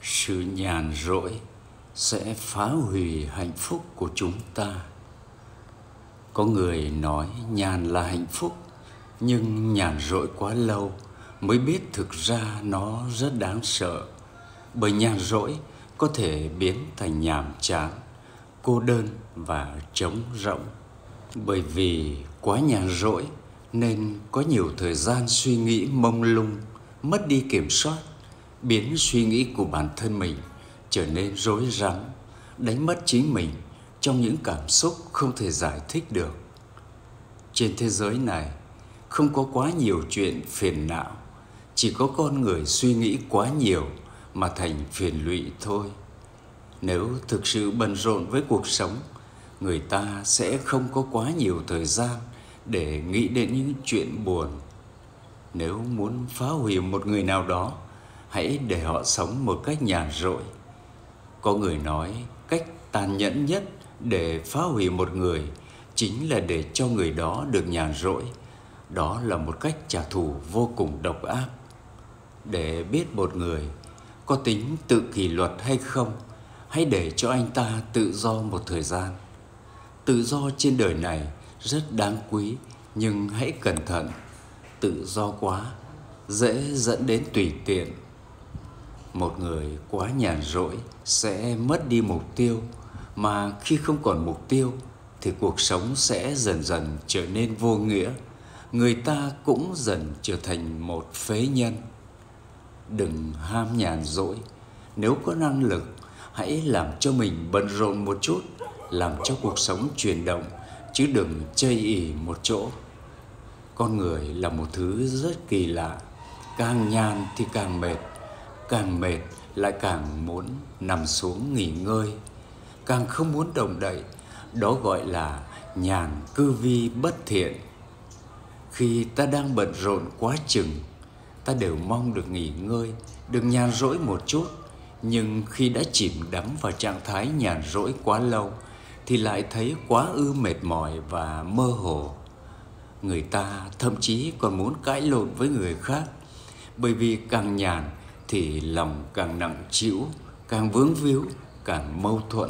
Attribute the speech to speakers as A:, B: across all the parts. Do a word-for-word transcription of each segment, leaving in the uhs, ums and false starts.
A: Sự nhàn rỗi sẽ phá hủy hạnh phúc của chúng ta. Có người nói nhàn là hạnh phúc, nhưng nhàn rỗi quá lâu mới biết thực ra nó rất đáng sợ. Bởi nhàn rỗi có thể biến thành nhàm chán, cô đơn và trống rỗng. Bởi vì quá nhàn rỗi nên có nhiều thời gian suy nghĩ mông lung, mất đi kiểm soát, biến suy nghĩ của bản thân mình trở nên rối rắm, đánh mất chính mình trong những cảm xúc không thể giải thích được. Trên thế giới này không có quá nhiều chuyện phiền não, chỉ có con người suy nghĩ quá nhiều mà thành phiền lụy thôi. Nếu thực sự bận rộn với cuộc sống, người ta sẽ không có quá nhiều thời gian để nghĩ đến những chuyện buồn. Nếu muốn phá hủy một người nào đó, hãy để họ sống một cách nhàn rỗi. Có người nói cách tàn nhẫn nhất để phá hủy một người chính là để cho người đó được nhàn rỗi. Đó là một cách trả thù vô cùng độc ác. Để biết một người có tính tự kỷ luật hay không, hãy để cho anh ta tự do một thời gian. Tự do trên đời này rất đáng quý, nhưng hãy cẩn thận. Tự do quá dễ dẫn đến tùy tiện. Một người quá nhàn rỗi sẽ mất đi mục tiêu, mà khi không còn mục tiêu thì cuộc sống sẽ dần dần trở nên vô nghĩa. Người ta cũng dần trở thành một phế nhân. Đừng ham nhàn rỗi. Nếu có năng lực, hãy làm cho mình bận rộn một chút, làm cho cuộc sống chuyển động, chứ đừng chây ỳ một chỗ. Con người là một thứ rất kỳ lạ. Càng nhàn thì càng mệt, càng mệt lại càng muốn nằm xuống nghỉ ngơi, càng không muốn động đậy. Đó gọi là nhàn cư vi bất thiện. Khi ta đang bận rộn quá chừng, ta đều mong được nghỉ ngơi, được nhàn rỗi một chút. Nhưng khi đã chìm đắm vào trạng thái nhàn rỗi quá lâu thì lại thấy quá ư mệt mỏi và mơ hồ. Người ta thậm chí còn muốn cãi lộn với người khác, bởi vì càng nhàn thì lòng càng nặng trĩu, càng vướng víu, càng mâu thuẫn.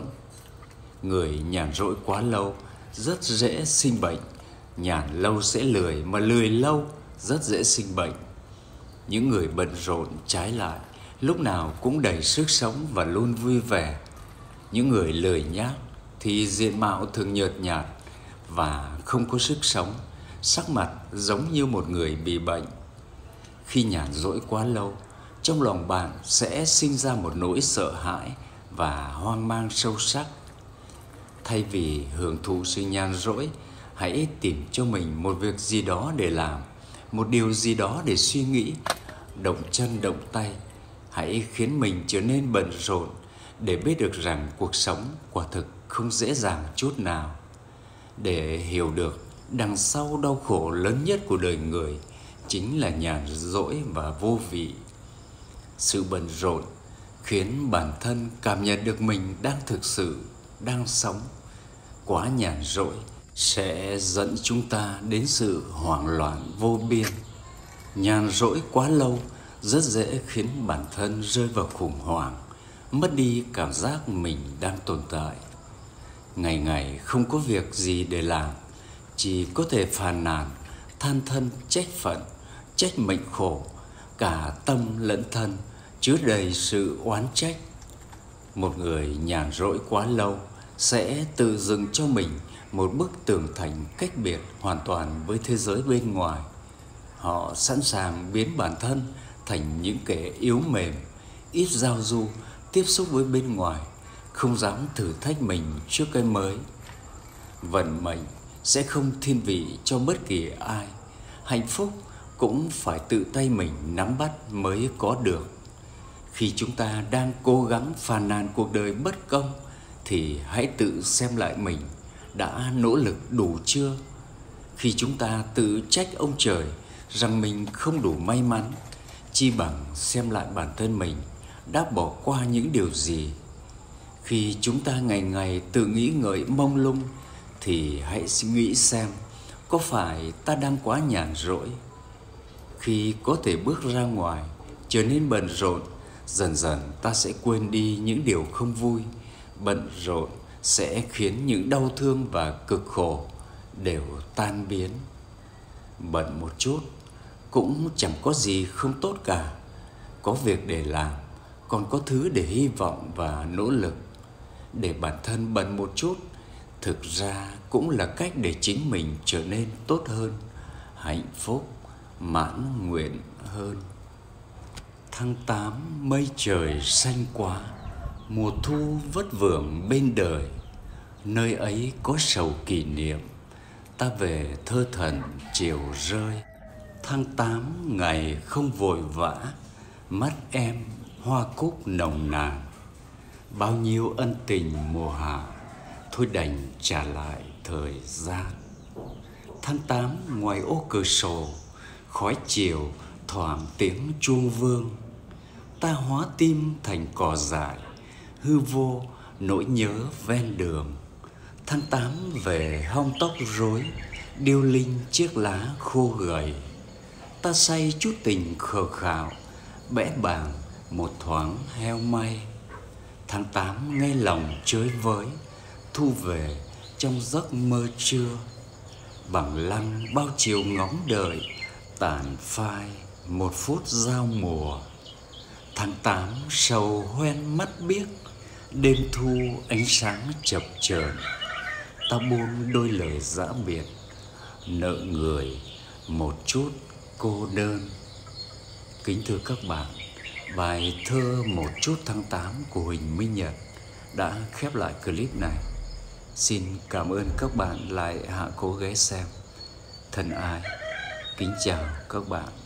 A: Người nhàn rỗi quá lâu rất dễ sinh bệnh. Nhàn lâu sẽ lười, mà lười lâu rất dễ sinh bệnh. Những người bận rộn trái lại lúc nào cũng đầy sức sống và luôn vui vẻ. Những người lười nhác thì diện mạo thường nhợt nhạt và không có sức sống, sắc mặt giống như một người bị bệnh. Khi nhàn rỗi quá lâu, trong lòng bạn sẽ sinh ra một nỗi sợ hãi và hoang mang sâu sắc. Thay vì hưởng thụ sự nhàn rỗi, hãy tìm cho mình một việc gì đó để làm, một điều gì đó để suy nghĩ, động chân động tay. Hãy khiến mình trở nên bận rộn để biết được rằng cuộc sống quả thực không dễ dàng chút nào. Để hiểu được đằng sau đau khổ lớn nhất của đời người chính là nhàn rỗi và vô vị. Sự bận rộn khiến bản thân cảm nhận được mình đang thực sự đang sống. Quá nhàn rỗi sẽ dẫn chúng ta đến sự hoảng loạn vô biên. Nhàn rỗi quá lâu rất dễ khiến bản thân rơi vào khủng hoảng, mất đi cảm giác mình đang tồn tại. Ngày ngày không có việc gì để làm, chỉ có thể phàn nàn, than thân trách phận, trách mệnh khổ, cả tâm lẫn thân chứa đầy sự oán trách. Một người nhàn rỗi quá lâu sẽ tự dựng cho mình một bức tường thành cách biệt hoàn toàn với thế giới bên ngoài. Họ sẵn sàng biến bản thân thành những kẻ yếu mềm, ít giao du, tiếp xúc với bên ngoài, không dám thử thách mình trước cái mới. Vận mệnh sẽ không thiên vị cho bất kỳ ai. Hạnh phúc cũng phải tự tay mình nắm bắt mới có được. Khi chúng ta đang cố gắng phàn nàn cuộc đời bất công, thì hãy tự xem lại mình đã nỗ lực đủ chưa. Khi chúng ta tự trách ông trời rằng mình không đủ may mắn, chi bằng xem lại bản thân mình đã bỏ qua những điều gì. Khi chúng ta ngày ngày tự nghĩ ngợi mông lung, thì hãy nghĩ xem có phải ta đang quá nhàn rỗi. Khi có thể bước ra ngoài trở nên bận rộn, Dần dần ta sẽ quên đi những điều không vui. Bận rộn sẽ khiến những đau thương và cực khổ đều tan biến. Bận một chút cũng chẳng có gì không tốt cả. Có việc để làm, còn có thứ để hy vọng và nỗ lực. Để bản thân bận một chút thực ra cũng là cách để chính mình trở nên tốt hơn, hạnh phúc, mãn nguyện hơn. Tháng tám mây trời xanh quá, mùa thu vất vưởng bên đời. Nơi ấy có sầu kỷ niệm, ta về thơ thần chiều rơi. Tháng tám ngày không vội vã, mắt em hoa cúc nồng nàn. Bao nhiêu ân tình mùa hạ, thôi đành trả lại thời gian. Tháng tám ngoài ô cửa sổ, khói chiều thoảng tiếng chuông vương. Ta hóa tim thành cỏ dại, hư vô nỗi nhớ ven đường. Tháng tám về hong tóc rối, điêu linh chiếc lá khô gầy. Ta say chút tình khờ khạo, bẽ bàng một thoáng heo may. Tháng tám nghe lòng chới với, thu về trong giấc mơ trưa. Bằng lăng bao chiều ngóng đợi, tàn phai một phút giao mùa. Tháng tám sầu hoen mắt biếc, đêm thu ánh sáng chập chờn. Ta buông đôi lời giã biệt, nợ người một chút cô đơn. Kính thưa các bạn, bài thơ Một chút tháng tám của Huỳnh Minh Nhật đã khép lại clip này. Xin cảm ơn các bạn lại hạ cố ghé xem. Thân ái, kính chào các bạn.